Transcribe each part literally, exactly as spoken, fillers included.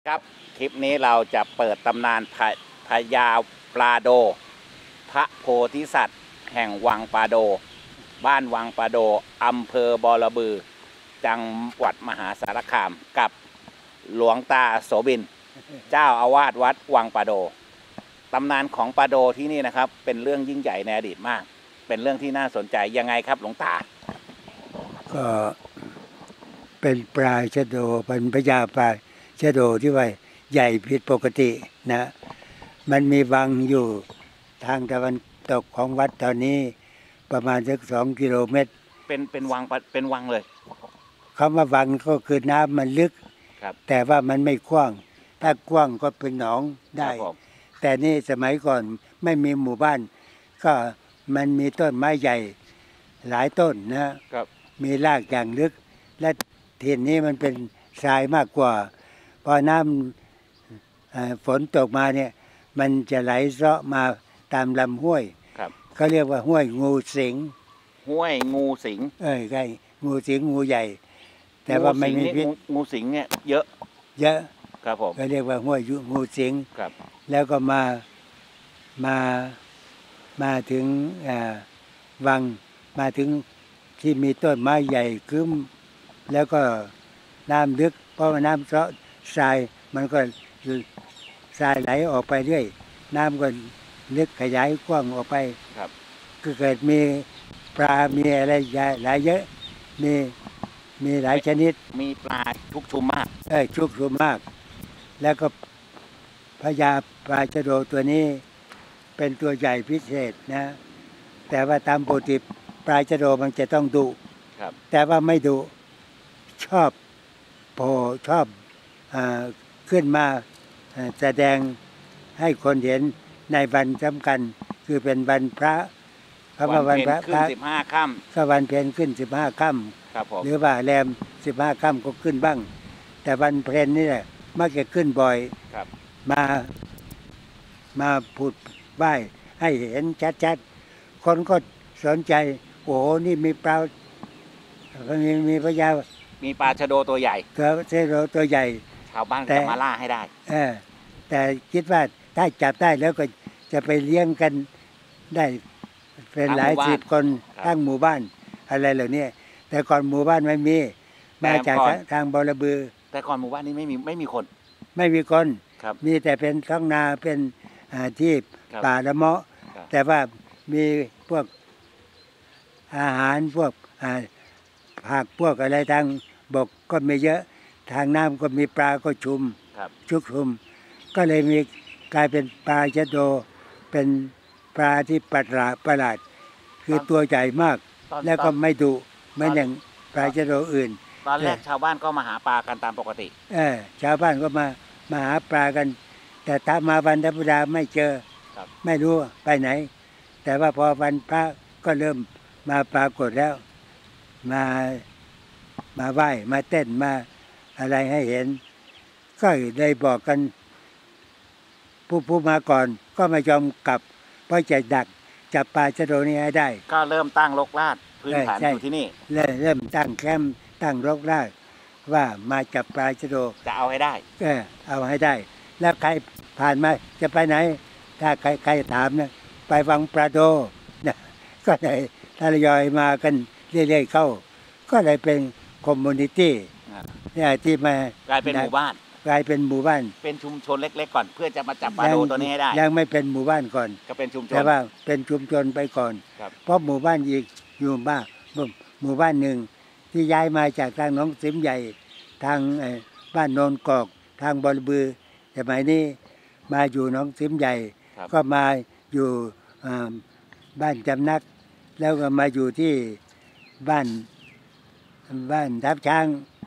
ครับคลิปนี้เราจะเปิดตำนานพพญาปลาโดพระโพธิสัตว์แห่งวังปลาโดบ้านวังปลาโดอำเภอบอระบือจังหวัดมหาสารคามกับหลวงตาโสบินเจ้าอาวาสวัดวังปลาโดตำนานของปลาโดที่นี่นะครับเป็นเรื่องยิ่งใหญ่ในอดีตมากเป็นเรื่องที่น่าสนใจยังไงครับหลวงตาก็เป็นปลาชะโดเป็นพญาปลาชะโดที่ว่าใหญ่ผิดปกตินะมันมีวังอยู่ทางตะวันตกของวัดตอนนี้ประมาณสักสองกิโลเมตรเป็นเป็นวังเป็นวังเลยคำว่าวังก็คือน้ำมันลึกแต่ว่ามันไม่กว้างถ้ากว้างก็เป็นหนองได้แต่นี่สมัยก่อนไม่มีหมู่บ้านก็มันมีต้นไม้ใหญ่หลายต้นนะมีรากอย่างลึกและทินนี้มันเป็นทรายมากกว่าพอน้ำฝนตกมาเนี่ยมันจะไหลเซาะมาตามลำห้วยเขาเรียกว่าห้วยงูสิงห้วยงูสิงเอ้ยใช่งูสิงงูใหญ่แต่ว่าไม่มีพิษงูสิงเนี่ยเยอะเยอะครับผมเขาเรียกว่าห้วยงูสิงครับแล้วก็มามามาถึงวังมาถึงที่มีต้นไม้ใหญ่คึ้มแล้วก็น้ำลึกเพราะว่าน้ำเซาะทรายมันก็ทรายไหลออกไปเรื่อยน้ำก็ลึกขยายกว้างออกไปก็เกิดมีปลา มีอะไรหลายเยอะมีมีหลายชนิดมีปลาชุกชุมมากเออชุกชุมมากแล้วก็พญาปลาชะโดตัวนี้เป็นตัวใหญ่พิเศษนะแต่ว่าตามปกติปลาชะโดมันจะต้องดุแต่ว่าไม่ดุชอบโผล่ชอบอ่าขึ้นมาแสดงให้คนเห็นในวันสำคัญคือเป็นวันพระเพราะว่าวันพระขึ้นสิบห้าค่ำก็วันเพ็ญขึ้นสิบห้าค่ำหรือว่าแรมสิบห้าค่ำก็ขึ้นบ้างแต่วันเพ็ญนี่แหละมักจะขึ้นบ่อยมามาพูดไหว้ให้เห็นชัดๆคนก็สนใจโอ้โหนี่มีปลามีมีพญามีปลาชะโดตัวใหญ่ตัวชะโดตัวใหญ่ชาวบ้านจะมาล่าให้ได้เออแต่คิดว่าถ้าจับได้แล้วก็จะไปเลี้ยงกันได้เป็นหลายสิบคนทั้งหมู่บ้านอะไรเหล่านี้แต่ก่อนหมู่บ้านไม่มีมาจากทางบอระบือแต่ก่อนหมู่บ้านนี้ไม่มีไม่มีคนไม่มีคนมีแต่เป็นท้องนาเป็นที่ป่าละเมาะแต่ว่ามีพวกอาหารพวกผักพวกอะไรทางบกก็ไม่เยอะทางน้ำก็มีปลาก็ชุมชุกชุมก็เลยมีกลายเป็นปลาชะโดเป็นปลาที่ประหลาดประหลาดคือตัวใหญ่มากแล้วก็ไม่ดุไม่อย่างปลาชะโดอื่นตอนแรกชาวบ้านก็มาหาปลากันตามปกติเออชาวบ้านก็มามาหาปลากันแต่ถ้ามาวันธรรมดาไม่เจอไม่รู้ไปไหนแต่ว่าพอวันพระก็เริ่มมาปรากฏแล้วมามาไหว้มาเต้นมาอะไรให้เห็นก็ได้บอกกันผู้ผู้มาก่อนก็ไม่ยอมกลับเพราะจะดักจับปลาชะโดนี้ให้ได้ก็เริ่มตั้งรกรากพื้นฐานอยู่ที่นี่เริ่มตั้งแคมป์ตั้งรกรากว่ามาจับปลาชะโดจะเอาให้ได้เออเอาให้ได้แล้วใครผ่านมาจะไปไหนถ้าใครใครถามนะไปวังปลาโดนะก็เลยทยอยมากันเรื่อยๆเข้าก็เลยเป็นคอมมูนิตี้เนี่ยที่มากลายเป็นหมู่บ้านกลายเป็นหมู่บ้านเป็นชุมชนเล็กๆก่อนเพื่อจะมาจับปลาโดตัวนี้ให้ได้ยังไม่เป็นหมู่บ้านก่อนก็เป็นชุมชนแต่ว่าเป็นชุมชนไปก่อนเพราะหมู่บ้านอีกอยู่บ้านหมู่บ้านหนึ่งที่ย้ายมาจากทางหนองสิมใหญ่ทางบ้านโนนกอกทางบอระบือสมัยนี้มาอยู่หนองสิมใหญ่ก็มาอยู่บ้านจำนักแล้วก็มาอยู่ที่บ้านบ้านทับช้าง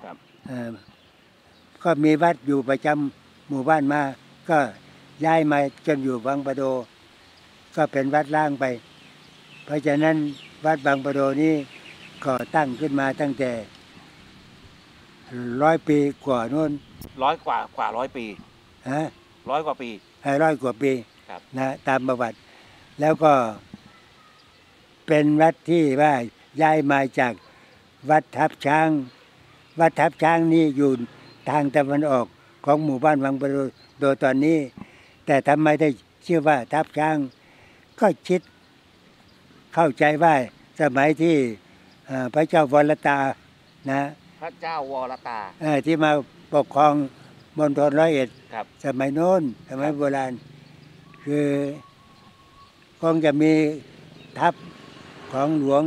ก็มีวัดอยู่ประจำหมู่บ้านมาก็ย้ายมาจนอยู่บางปะโดก็เป็นวัดล้างไปเพราะฉะนั้นวัดบางปะโดนี้ก่อตั้งขึ้นมาตั้งแต่ร้อยปีกว่าโน้นร้อยกว่ากว่าร้อยปีฮะร้อยกว่าปีร้อยกว่าปีนะตามประวัติแล้วก็เป็นวัดที่ว่าย้ายมาจากวัดทับช้างวัดทับช้างนี่อยู่ทางตะวันออกของหมู่บ้านวังประดูโดยตอนนี้ แต่ทำไมได้ชื่อว่าทับช้างก็คิดเข้าใจว่าสมัยที่พระเจ้าวรตานะพระเจ้าวรตาที่มาปกครองมณฑลร้อยเอ็ดสมัยโน้นสมัยโบราณคือคงจะมีทัพของหลวง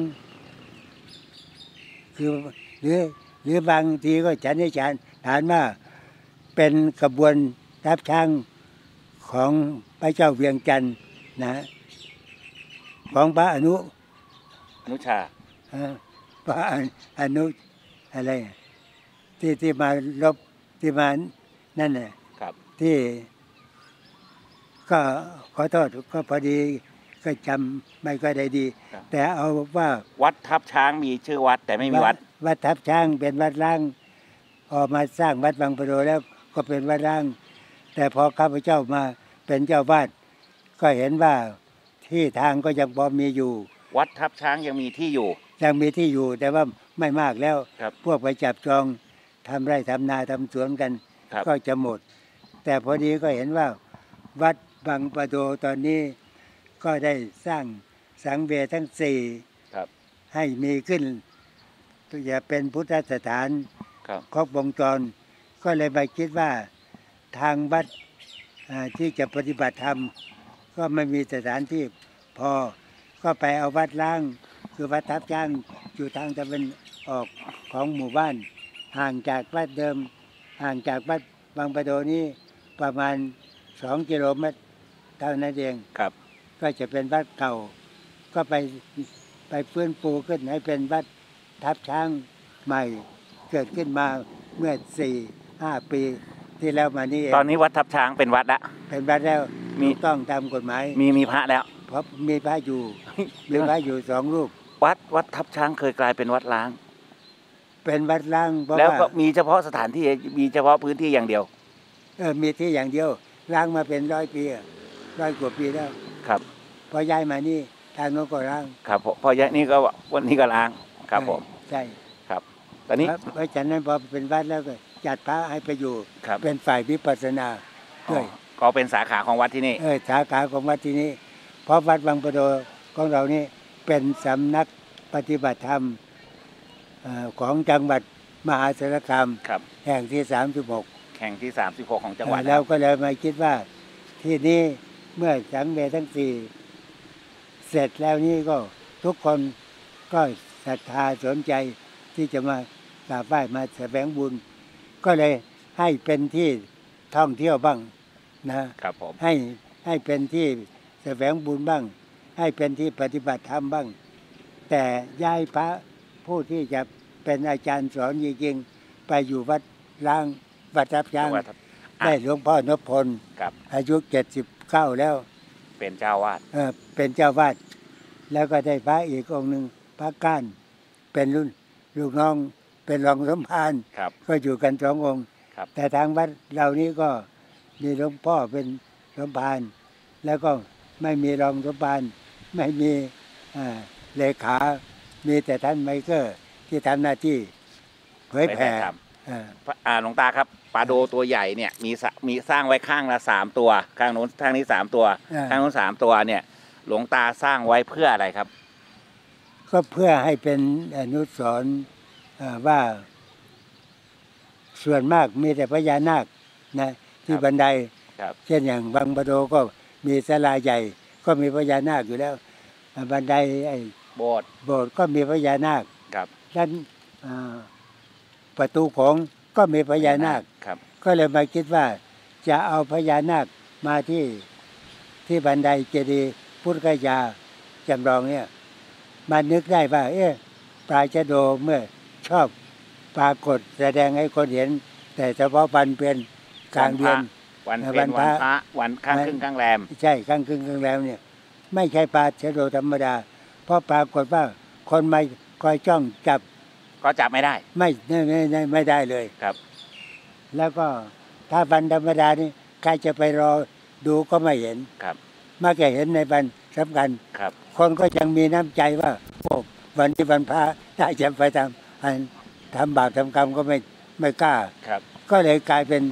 คือหรือหรือบางทีก็ฉันให้ฉันฐานว่าเป็นขบวนทัพช้างของพระเจ้าเวียงจันทร์นะของพระอนุอนุชาพระอนุอะไรที่ที่มาลบที่มานั่นแหละที่ก็ขอโทษก็พอดีก็จำไม่ก็ได้ดีแต่เอาว่าวัดทับช้างมีชื่อวัดแต่ไม่มีวัดวัดทับช้างเป็นวัดร้างออกมาสร้างวัดบางประโดแล้วก็เป็นวัดร้างแต่พอข้าพเจ้ามาเป็นเจ้าวาดก็เห็นว่าที่ทางก็ยังพอมีอยู่วัดทับช้างยังมีที่อยู่ยังมีที่อยู่แต่ว่าไม่มากแล้วพวกไปจับจองทำไร่ทำนาทำสวนกันก็จะหมดแต่พอดีก็เห็นว่าวัดบางประโดตอนนี้ก็ได้สร้างสังเวยทั้งสี่ให้มีขึ้นจะเป็นพุทธสถานครบวงจรก็เลยไปคิดว่าทางวัดที่จะปฏิบัติธรรมก็ไม่มีสถานที่พอก็ไปเอาวัดล้างคือวัดทับช้างอยู่ทางตะวันออกของหมู่บ้านห่างจากวัดเดิมห่างจากวัดบางประโดนี้ประมาณสองกิโลเมตรเท่านั้นเองครับก็จะเป็นวัดเก่าก็ไปไปฟื้นฟูขึ้นให้เป็นวัดทับช้างใหม่เกิดขึ้นมาเมื่อสี่ห้าปีที่แล้วมานี้เองตอนนี้วัดทับช้างเป็นวัดละเป็นวัดแล้วมีต้องตามกฎหมายมีมีพระแล้วเพราะมีพระอยู่มีพระอยู่สองรูปวัดวัดทับช้างเคยกลายเป็นวัดล้างเป็นวัดล้างแล้วก็มีเฉพาะสถานที่มีเฉพาะพื้นที่อย่างเดียวเออมีที่อย่างเดียวล้างมาเป็นร้อยปีร้อยกว่าปีแล้วครับพอย้ายมานี่ทางโน้นก็ล้างครับพอย้ายนี่ก็วันนี้ก็ล้างครับผมใช่ครับตอนนี้เพราะฉะนั้นพอเป็นวัดแล้วก็จัดพระให้ไปอยู่เป็นฝ่ายวิปัสสนาด้วยก็เป็นสาขาของวัดที่นี่เออสาขาของวัดที่นี่เพราะวัดบางประโดของเรานี่เป็นสำนักปฏิบัติธรรมของจังหวัดมหาสารคามแห่งที่สามสิบหกแห่งที่สามสิบหกของจังหวัดแล้วก็เลยมาคิดว่าที่นี่เมื่อสังเวยทั้งสี่เสร็จแล้วนี่ก็ทุกคนก็ศรัทธาสนใจที่จะมากราบไหว้มาแสวงบุญก็เลยให้เป็นที่ท่องเที่ยวบ้างนะครับผมให้ให้เป็นที่แสวงบุญบ้างให้เป็นที่ปฏิบัติธรรมบ้างแต่ย้ายพระผู้ที่จะเป็นอาจารย์สอนจริงๆไปอยู่วัดล้างวัดทับช้างได้หลวงพ่อนพพลอายุเจ็ดสิบเก้าแล้วเป็นเจ้าวาดเออเป็นเจ้าวาดแล้วก็ได้พระอีกองค์หนึ่งพระก้านเป็นรุ่นลูกน้องเป็นรองสมภารก็อยู่กันสององค์แต่ทางวัดเรานี้ก็มีหลวงพ่อเป็นสมภารแล้วก็ไม่มีรองสมภารไม่มีเลขามีแต่ท่านไมเกอร์ที่ทำหน้าที่เผยแผ่หลวงตาครับปลาโดตัวใหญ่เนี่ยมีมีสร้างไว้ข้างละสามตัวข้างโน้นข้างนี้สามตัวข้างโน้นสามตัวเนี่ยหลวงตาสร้างไว้เพื่ออะไรครับก็เพื่อให้เป็นอนุสรณ์ว่าส่วนมากมีแต่พญานาคนะที่บันไดเช่นอย่างบางประโดก็มีศาลาใหญ่ก็มีพญานาคอยู่แล้วบันไดไอ้โบสถ์โบสถ์ก็มีพญานาคครับด้านประตูของก็มีพญานาคก็เลยมาคิดว่าจะเอาพญานาคมาที่ที่บันไดเจดีย์พุทธคยาจำลองเนี่ยมานึกได้ว่าเอ๊ะปลาชะโดเมื่อชอบปรากฏแสดงให้คนเห็นแต่เฉพาะวันเป็นกลางเดือนวันเป็นวันพระวันข้างครึ่งข้างแรมใช่ข้างครึ่งข้างแรมเนี่ยไม่ใช่ปลาชะโดธรรมดาเพราะปรากฏว่าคนไม่คอยจ้องจับก็จับไม่ได้ไม่ไม่ไม่ไม่ได้เลยครับแล้วก็ถ้าวันธรรมดานี่ใครจะไปรอดูก็ไม่เห็นครับมาแค่เห็นในวันสำคัญครับคนก็ยังมีน้ำใจว่าโอ้วันที่วันพระถ้าจะไปทำทำบาปทำกรรมก็ไม่ไม่กล้าครับก็เลยกลายเป็น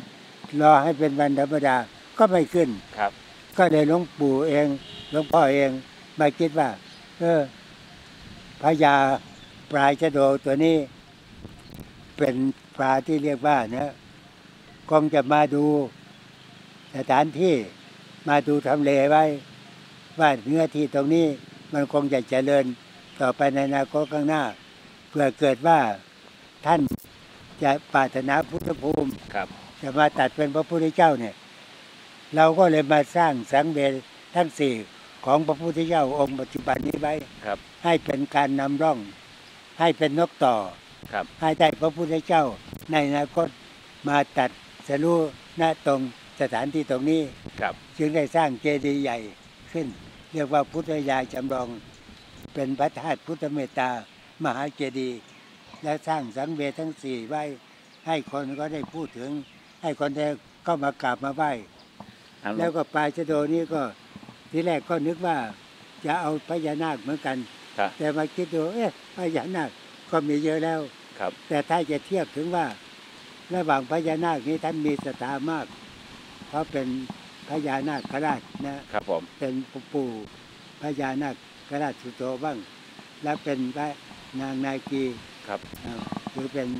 รอให้เป็นวันธรรมดาก็ไม่ขึ้นครับก็เลยหลวงปู่เองหลวงพ่อเองมาคิดว่า เออพญาปลายชะโดตัวนี้ เป็นปลาที่เรียกว่าเนี่ยคงจะมาดูสถานที่มาดูทำเลไว้ ว่าเนื้อที่ตรงนี้มันคงจะเจริญต่อไปในอนาคตข้างหน้าเพื่อเกิดว่าท่านจะปรารถนาพุทธภูมิครับจะมาตัดเป็นพระพุทธเจ้าเนี่ย เราก็เลยมาสร้างสังเวชทั้งสี่ของพระพุทธเจ้าองค์ปัจจุบันนี้ไว้ครับให้เป็นการนำร่อง ให้เป็นนกต่อครับให้ได้พระพุทธเจ้าในอนาคตมาตัดสรู้ณตรงสถานที่ตรงนี้ครับจึงได้สร้างเจดีย์ใหญ่ขึ้น เรียกว่าพุทธยาจำลอง เป็นพระธาตุพุทธเมตตามหาเจดีย์และสร้างสังเวชทั้งสี่ไว้ ให้คนก็ได้พูดถึง ให้คนได้ก็มากราบมาไหว้ครับแล้วก็ปลายชะโดนี้ก็ทีแรกก็นึกว่าจะเอาพญานาคเหมือนกันครับแต่มาคิดดูเอ๊ะพญานาคก็มีเยอะแล้วครับแต่ถ้าจะเทียบถึงว่า ระหว่างพญานาคนี้ท่านมีศรัทธามาก เพราะเป็นพญานาคราชนะครับผมเป็นปู่พญานาคราชสุโธบ้าง และเป็นพระนางนาคีครับอ่าหรือเป็น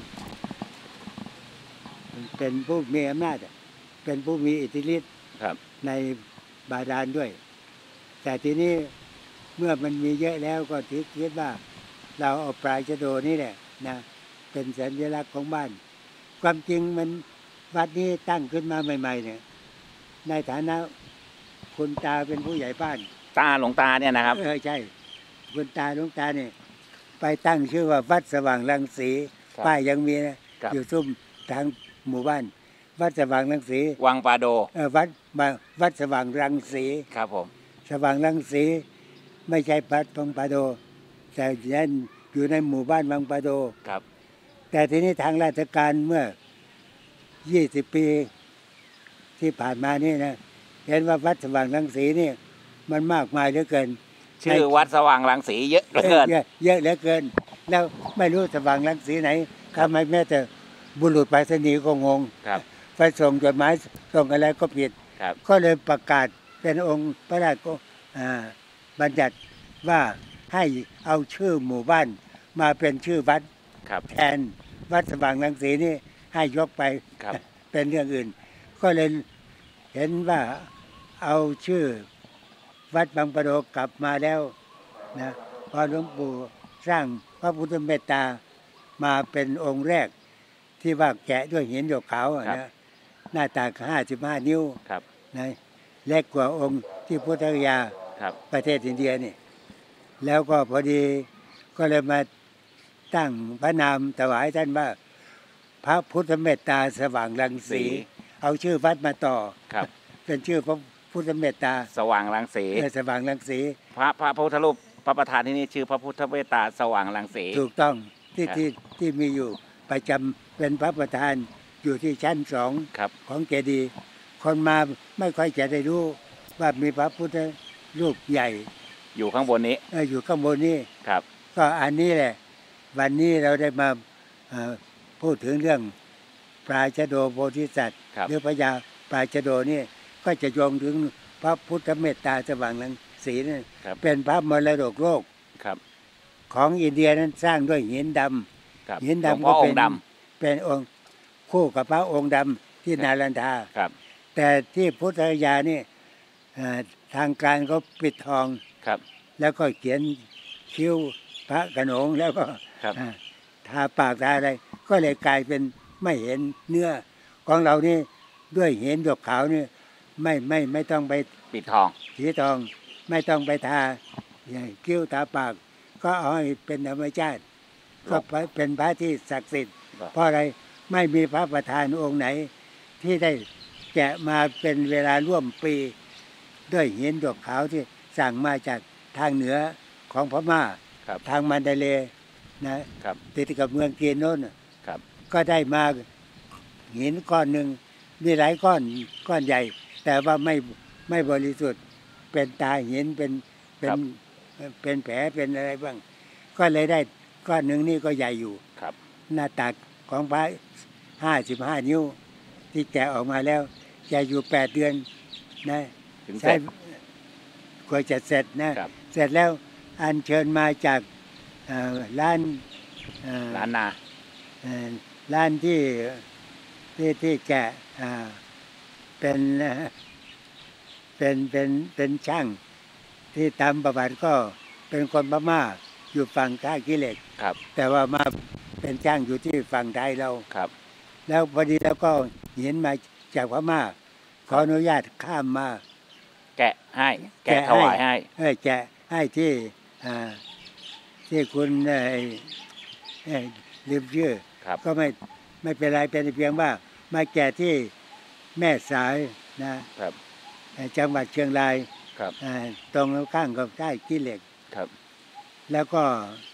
เป็นผู้มีอำนาจอะเป็นผู้มีอิทธิฤทธิ์ครับในบาดาลด้วย แต่ทีนี้เมื่อมันมีเยอะแล้วก็คิดว่า เราเอาปลายชะโดนี่แหละนะเป็นสัญลักษณ์ของบ้าน ความจริงมันวัดนี้ตั้งขึ้นมาใหม่ๆเนี่ยในฐานะคุณตาเป็นผู้ใหญ่บ้านตาหลวงตาเนี่ยนะครับเออใช่ คุณตาหลวงตาเนี่ยไปตั้งชื่อว่าวัดสว่างรังสีครับป้ายยังมีนะครับ อยู่ซุ้มทางหมู่บ้าน วัดสว่างรังสีวังปาโดเออวัดมาวัดสว่างรังสีครับผมสว่างรังสีไม่ใช่พัดวังปาโด แต่ยันอยู่ในหมู่บ้านวังปาโดครับแต่ทีนี้ทางราชการเมื่อ ยี่สิบ ปีที่ผ่านมานี่นะเห็นว่าวัดสว่างรังสีนี่มันมากมายเหลือเกินชื่อวัดสว่างรังสีเยอะเหลือเกินเยอะเยอะเหลือเกิน แล้วไม่รู้สว่างรังสีไหนทำไมแม้แต่บุรุษไปรษณีย์ก็งงครับไปส่งจดหมายส่งอะไรก็ผิดครับก็เลยประกาศเป็นองค์พระราชก็อ่าบัญญัติว่าให้เอาชื่อหมู่บ้านมาเป็นชื่อวัดครับแทนวัดสว่างรังสีนี่ให้ยกไปครับเป็นเรื่องอื่น ก็เลยเห็นว่าเอาชื่อวัดบางปะโดกลับมาแล้วนะพอหลวงปู่สร้างพระพุทธเมตตามาเป็นองค์แรก ที่ว่าแกะด้วยหินหยกขาวอะครับนะหน้าตาห้าสิบห้านิ้วครับนะเล็กกว่าองค์ที่พุทธคยาครับประเทศอินเดียนี่ แล้วก็พอดีก็เลยมาตั้งพระนามถวายท่านว่า พระพุทธเมตตาสว่างรังสี เอาชื่อวัดมาต่อครับเป็นชื่อพระพุทธเมตตาสว่างรังสีเออสว่างรังสีพระพระพุทธรูปพระประธานที่นี่ชื่อพระพุทธเมตตาสว่างรังสีถูกต้องที่ครับที่ที่มีอยู่ประจำเป็นพระประธานอยู่ที่ชั้นสองครับของเจดีย์คนมาไม่ค่อยจะได้รู้ว่ามีพระพุทธรูปใหญ่อยู่ข้างบนนี้เอออยู่ข้างบนนี้ครับก็อันนี้แหละ วันนี้เราได้มาเอ่อพูดถึงเรื่องปลายชะโดโพธิสัตว์ครับหรือพญาปลายชะโดนี่ก็จะโยงถึงพระพุทธเมตตาสว่างรังสีนี่ครับเป็นพระมรดกโลกครับของอินเดียนั้นสร้างด้วยหินดครับำหินหลวงดำพ่ก็ออเป็งนค์ดเป็นองค์คู่กับพระองค์ดำที่นาลันทาำครับแต่ที่พุทธคยานี่เอ่อทางการเขาปิดทองครับแล้วก็เขียนคิ้วพระกระโหนงแล้วก็ครับอ่าทาปากทาอะไร ก็เลยกลายเป็นไม่เห็นเนื้อของเรานี่ด้วยเห็นดอกขาวนี่ไม่ไม่ไม่ต้องไปปิดทองสีทอง ไม่ต้องไปทาอย่างคิ้วทาปาก ก็เอาให้เป็นธรรมชาติก็เป็นพระที่ศักดิ์สิทธิ์ครับเพราะอะไรไม่มีพระประธานองค์ไหน ที่ได้แกะมาเป็นเวลาร่วมปี ด้วยหินดอกขาวที่สั่งมาจากทางเหนือของพม่าครับทางมันเดเลย์นะครับ ติดกับเมืองเกียนโน้นน่ะครับก็ได้มาหินก้อนหนึ่งมีหลายก้อนก้อนใหญ่ แต่ว่าไม่ไม่บริสุทธิ์เป็นตาหินเป็นเป็นเป็นแผลเป็นอะไรบ้าง ก็เลยได้ก้อนหนึ่งนี่ก็ใหญ่อยู่ครับหน้าตักของพระห้าสิบห้านิ้วที่แกะออกมาแล้วแกะอยู่แปดเดือนนะถึงเสใช้ร็จกว่าจะเสร็จนะครับ เสร็จแล้วอัญเชิญมาจากเอ่อร้านเอ่อล้านนาเอ่อร้านที่ที่ที่แกะอ่าเป็นเอ่อเป็นเป็นเป็นช่างที่ตามประวัติก็เป็นคนพม่าอยู่ฝั่งท่าขี้เหล็กครับแต่ว่ามาเป็นช่างอยู่ที่ฝั่งไทยเราครับแล้วพอดีแล้วก็เห็นมาจากพม่าขออนุญาตข้ามมาแกะให้แกะถวายให้เออแกะให้ที่อ่าที่คุณเอ่อเอ่อลืมชื่อครับก็ไม่ไม่เป็นไรเป็นเพียงว่ามาแกะที่แม่สายนะครับ เอ่อจังหวัดเชียงรายครับเอ่อตรงข้างกับใต้ขี้เหล็กครับแล้วก็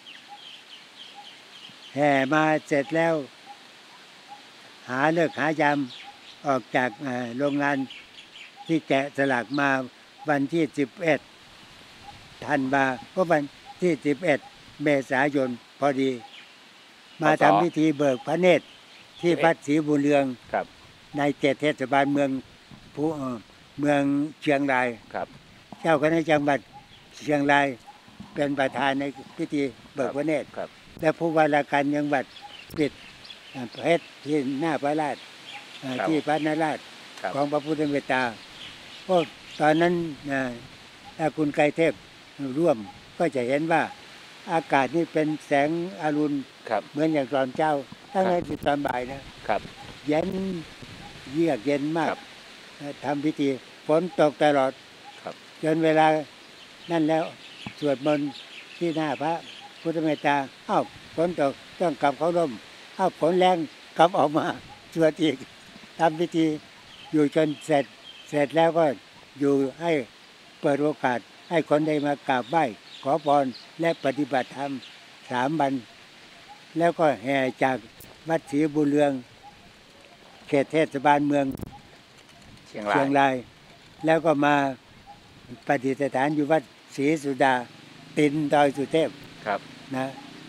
แห่มาเสร็จแล้ว หาเลิกหายามออกจากเอ่อโรงงานที่แกะสลักมาวันที่สิบเอ็ดธันวาก็วันที่สิบเอ็ดเมษายนพอดี มาทำพิธีเบิกพระเนตรที่วัดศรีบุญเรืองครับในเขตเทศบาลเมืองผู้เอ่อเมืองเชียงรายครับเจ้าคณะจังหวัดเชียงรายเป็นประธานในพิธีเบิกพระเนตรครับและผู้ว่าราชการจังหวัดปิดเอ่อเพชรที่หน้าพระราชเอ่อครับที่พระนราชครับของพระพุทธเมตตาเพราะตอนนั้นนะถ้าคุณไกรเทพร่วมก็จะเห็นว่าอากาศนี่เป็นแสงอรุณครับเหมือนอย่างตอนเช้าทั้งในที่ตอนบ่ายนะครับ เย็นเยือกเย็นมากครับทำพิธีฝนตกตลอดครับจนเวลานั่นแล้วสวดมนต์ที่หน้าพระพุทธเมตตาอ้าวฝนตกต้องกลับเขาร่มอ้าวฝนแรงกลับออกมาสวดอีกทำพิธีอยู่จนเสร็จเสร็จแล้วก็อยู่ให้เปิดโอกาสให้คนได้มากราบไหว้ขอพรและปฏิบัติธรรมสามวัน แล้วก็แห่จากวัดศรีบุญเรือง เขตเทศบาลเมืองเชียงเชีรายงราย แล้วก็มาปฏิสถานอยู่วัดศรีสุดา ตินดอยสุเทพครับนะ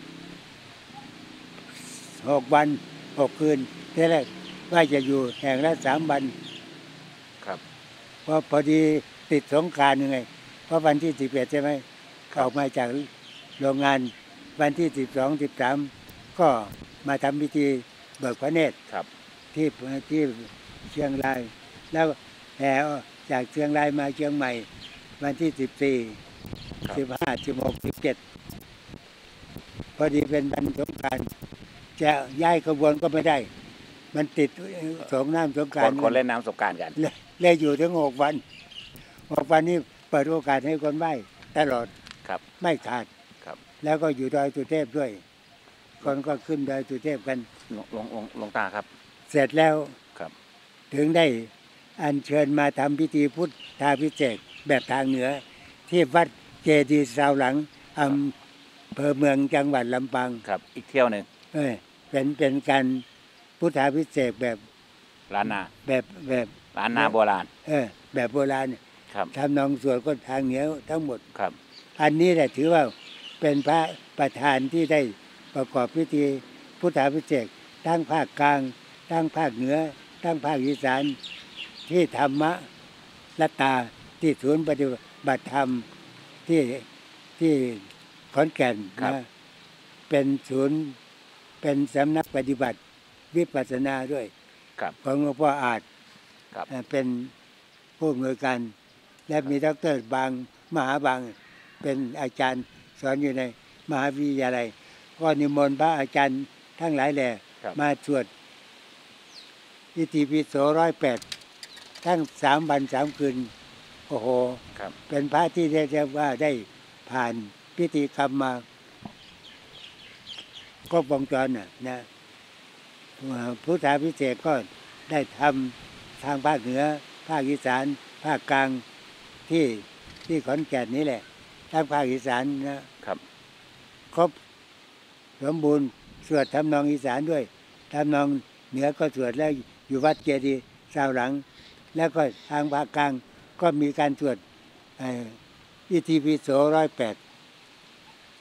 หกวันหกคืนทีแรกว่าจะอยู่แห่งละสามวันครับเพราะพอดีติดสงกรานต์ยังไง เพราะวันที่สิบเอ็ดใช่ไหมออกมาจากโรงงานวันที่สิบสองสิบสามก็มาทำพิธีเบิกพระเนตรครับที่ที่เชียงราย แล้วแห่จากเชียงรายมาเชียงใหม่ วันที่สิบสี่ครับสิบห้าสิบหกสิบเจ็ดพอดีเป็นวันสงกรานต์จะย้ายขบวนก็ไม่ได้ มันติดสงน้ำสงกครานนต์คนเล่นน้ำสงกรารกันเลยเลยอยู่ถึงหกวันหกวันนี้เปิดโอกาสให้คนไหว้ตลอดครับไม่ขาดครับแล้วก็อยู่ดอยสุเทพด้วย คนก็ขึ้นดอยสุเทพกันหลวงหลวงหลวงหลวงตาครับเสร็จแล้วครับถึงได้อัญเชิญมาทำพิธีพุทธาพิเศษกแบบทางเหนือ ที่วัดเจดีย์สาวหลังอำเภอเมืองจังหวัดลำปางครับ อีกเที่ยวหนึ่งเออเป็นเป็นการพุทธาพิเศษกแบบล้านนาแบบแบบล้านนาโบราณเออแบบโบราณครับทำนองสวดก็ทางเหนือทั้งหมดครับอันนี้แหละถือว่าเป็นพระประธานที่ได้ประกอบพิธีพุทธาพิเศษกทั้งภาคกลางทั้งภาคเหนือทั้งภาคอีสานที่ธรรมะรัตตาที่ศูนย์ปฏิบัติธรรมที่ที่ขอนแก่นครับนะเป็นศูนย์เป็นสำนักปฏิบัติวิปัสสนาด้วยครับของหลวงพ่ออาจครับเอ่อเป็นผู้อำนวยการ และมีดรบางมหาบางเป็นอาจารย์สอนอยู่ในมหาวิทยาลัยก็นิมนต์พระอาจารย์ทั้งหลายแหล่ครับมาสวดอิติปิโสร้อยแปดทั้งสามวันสามคืน โอ้โหครับเป็นพระที่ได้เรียกว่าได้ผ่านพิธีกรรมมาครบวงจรน่ะนะพุทธาพิเศษกก็ได้ทำทางภาคเหนือ ภาคอีสาน ภาคกลางที่ที่ขอนแก่นนี้แหละทางภาคอีสานนะครับ ครบสมบูรณ์สวดทำนองอีสานด้วยทำนองเหนือก็สวดแล้วอยู่วัดเจดีย์สาวหลัง แล้วก็ทางภาคกลางก็มีการสวดเอ่ออิติปิโสร้อยแปด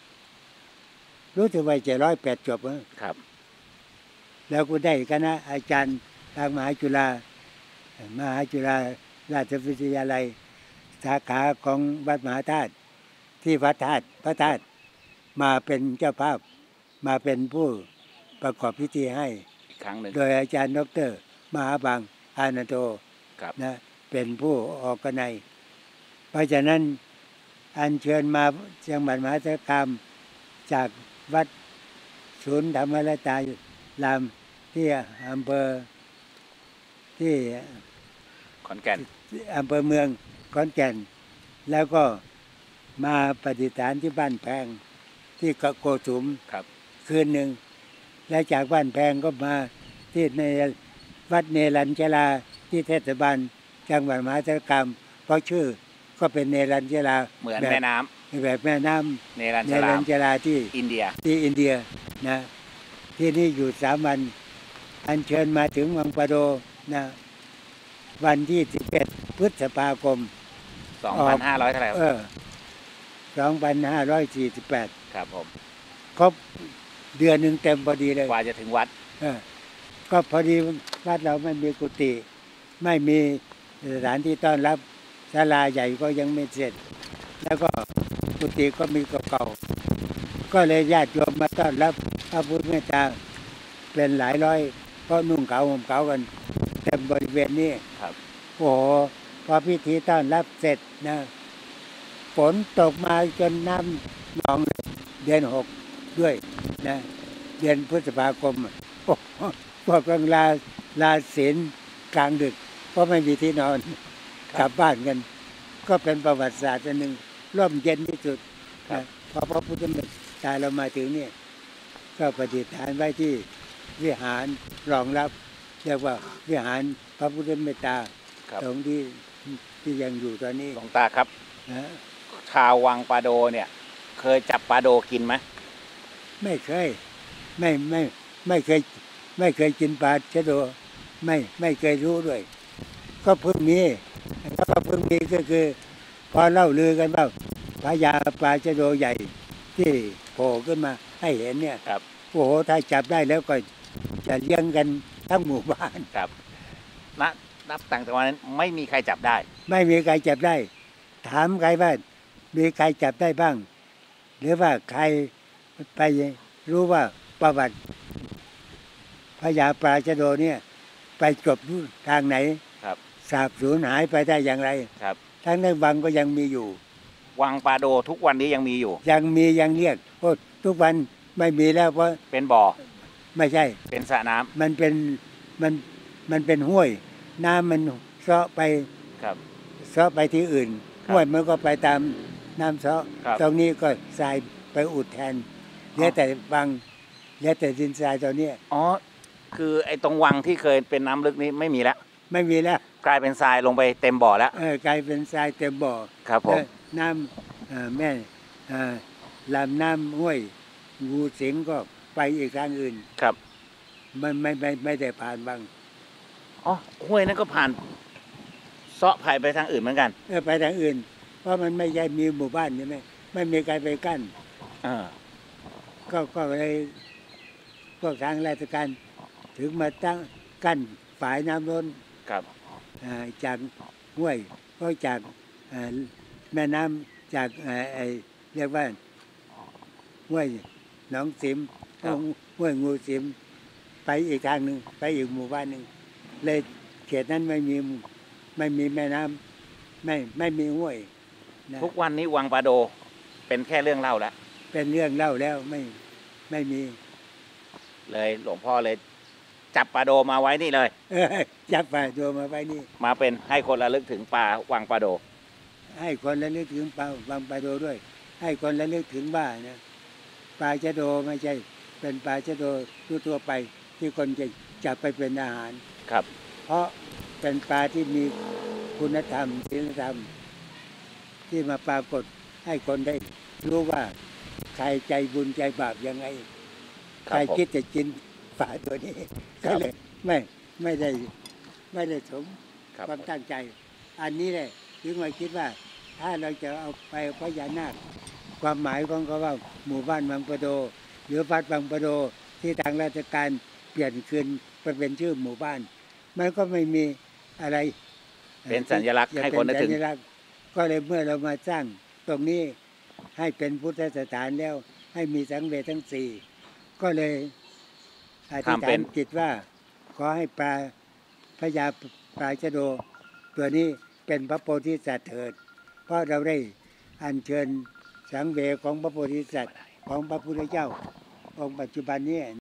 รู้สึกว่าจะร้อยแปดจบนะครับ แล้วก็ได้คณะอาจารย์ทางมหาจุฬามหาจุฬาราชวิทยาลัยสาขาของวัดมหาธาตุที่วัดธาตุพระธาตุมาเป็นเจ้าภาพมาเป็นผู้ประกอบพิธีให้อีกครั้งหนึ่งโดยอาจารย์ดรมหาบางอานันโตนะเป็นผู้ออกกันในเพราะฉะนั้นอัญเชิญมาจังหวัดมหาสารคามจากวัดศูนย์ธรรมรตารามที่อำเภอที่ขอนแก่นอำเภอเมืองขอนแก่นแล้วก็มาปฏิฐานที่บ้านแพงที่โกสุมคืนหนึ่งและจากบ้านแพงก็มาที่ในวัดเนรัญชลาที่เทศบาลจังหวัดมหาสารคามเพราะชื่อก็เป็นเนรัญชลาเหมือนแม่น้ำแบบแม่น้ำเนรัญชลาที่อินเดียที่อินเดียนะที่นี่อยู่สามวันอัญเชิญมาถึงวังปะโดนะวันที่สิบเอ็ดพฤษภาคมสองพันห้าร้อยเท่าไหร่เออสองพันห้าร้อยสี่สิบแปดครับผมครบเดือนหนึ่งเต็มพอดีเลยกว่าจะถึงวัดเออก็พอดีวัดเราไม่มีกุฏิไม่มีสถานที่ต้อนรับศาลาใหญ่ก็ยังไม่เสร็จแล้วก็กุฏิก็มีเก่าๆก็เลยญาติโยมมาต้อนรับพระพุทธเมตตาเป็นหลายร้อยเพราะนุ่งขาวห่มขาวกันเต็มบริเวณนี้ครับโอ้โหพอพิธีต้อนรับเสร็จนะฝนตกมาจนน้ำหนองเดือนหกด้วยนะเดือนพฤษภาคมพวกกลางลาลาศีลกลางดึกก็ไม่มีที่นอนกลับบ้านกันก็เป็นประวัติศาสตร์อันหนึ่งร่มเย็นที่สุดนะพอพระพุทธเจ้าตายเรามาถึงนี่ก็ประดิษฐานไว้ที่วิหารรองรับเรียกว่าวิหารพระพุทธเมตตาตรงที่ที่ยังอยู่ตอนนี้หลวงตาครับชาววังปาโดเนี่ยเคยจับปลาโดกินไหมไม่เคยไม่ไม่ไม่เคยไม่เคยกินปลาชะโดไม่ไม่เคยรู้ด้วยก็เพิ่งมีแล้วก็เพิ่งมีก็คือพอเล่าลือกันว่าพญาปลาชะโดใหญ่ที่โผล่ขึ้นมาให้เห็นเนี่ยครับโอ้โหถ้าจับได้แล้วก็จะเลี้ยงกันทั้งหมู่บ้านครับณนับตั้งแต่วันนั้นไม่มีใครจับได้ไม่มีใครจับได้ถามใครว่ามีใครจับได้บ้างหรือว่าใครไปรู้ว่าประวัติพญาปลาชะโดเนี่ยไปจบทางไหนครับสาบสูญหายไปได้อย่างไรครับทั้งในวังก็ยังมีอยู่วังปลาโดทุกวันนี้ยังมีอยู่ยังมียังเรียกโอ้ทุกวันไม่มีแล้วเพราะเป็นบ่อไม่ใช่เป็นสระน้ำมันเป็นมันมันเป็นห้วยน้ำมันเซาะไปครับเซาะไปที่อื่นห้วยมันก็ไปตามน้ำเซาะตรงนี้ก็ทรายไปอุดแทนเหลือแต่วังเหลือแต่ดินทรายตอนนี้อ๋อคือไอ้ตรงวังที่เคยเป็นน้ำลึกนี้ไม่มีแล้วไม่มีแล้วกลายเป็นทรายลงไปเต็มบ่อแล้วเออกลายเป็นทรายเต็มบ่อครับผมน้ำแม่ลำน้ำห้วยงูสิงก็ไปอีกทางอื่นครับมันไม่ไม่ไม่ได้ผ่านวังอ๋อห้วยนั้นก็ผ่านเซาะผ่านไปทางอื่นเหมือนกันเออไปทางอื่นเพราะมันไม่ใช่มีหมู่บ้านใช่ไหมไม่มีใครไปกั้นอ่าก็ก็เลยพวกทางราชการถึงมาตั้งกั้นฝายน้ำล้นครับจากห้วยก็จากแม่น้ำจากไอเรียกว่าห้วยหนองสิมห้วยงูสิมไปอีกทางหนึ่งไปอีกหมู่บ้านหนึ่งเลยเขตนั้นไม่มีไม่มีแม่น้ำไม่ไม่มีห้วยทุกวันนี้วังปาโดเป็นแค่เรื่องเล่าแล้วเป็นเรื่องเล่าแล้วไม่ไม่มีเลยหลวงพ่อเลยจับปลาโดมาไว้นี่เลยเออจับปลาโดมาไว้นี่มาเป็นให้คนระลึกถึงปลาวังปาโดให้คนระลึกถึงปลาวังปาโดด้วยให้คนระลึกถึงว่านะปลาชะโดไม่ใช่เป็นปลาชะโดทั่วไปที่คนจะจับไปเป็นอาหารครับเพราะเป็นปลาที่มีคุณธรรมศีลธรรมที่มาปรากฏให้คนได้รู้ว่าใครใจบุญใจบาปยังไงใครคิดจะกินปลาตัวนี้ก็เลยไม่ไม่ได้ไม่ได้สมความตั้งใจอันนี้เลยถึงมาคิดว่าถ้าเราจะเอาไปพญานาคความหมายของเขาว่าหมู่บ้านบางปะโดหรือวัดบางปะโดที่ทางราชการเปลี่ยนคืนไปเป็นชื่อหมู่บ้านมันก็ไม่มีอะไรเป็นสัญลักษณ์ให้คนนึกถึงเป็สัญลักษณ์ก็เลยเมื่อเรามาสร้างตรงนี้ให้เป็นพุทธสถานแล้วให้มีสังเวชทั้งสี่ก็เลยอธิษทำเป็ฐาน นจิตว่าขอให้ปลาพญาปลาชะโด ตัวนี้เป็นพระโพธิสัตว์เถิด เพราะเราได้อัญเชิญสังเวยของพระโพธิสัตว์ของพระพุทธเจ้าองค์ปัจจุบันนี้